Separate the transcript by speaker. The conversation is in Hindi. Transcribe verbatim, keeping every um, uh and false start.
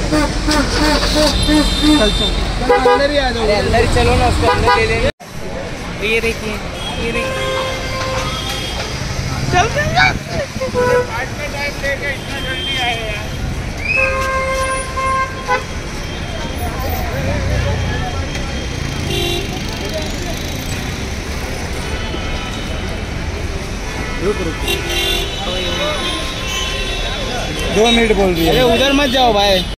Speaker 1: चल चल अंदर ही आ जाओ,
Speaker 2: अंदर ही चलो ना, उसको अंदर ले लेंगे। ये देखिए, ये देखिए, चलते हैं आज का टाइम लेके इतना जल्दी आए यार।
Speaker 1: रुक रुक दो मिनट बोल रही है।
Speaker 2: अरे उधर मत जाओ भाई।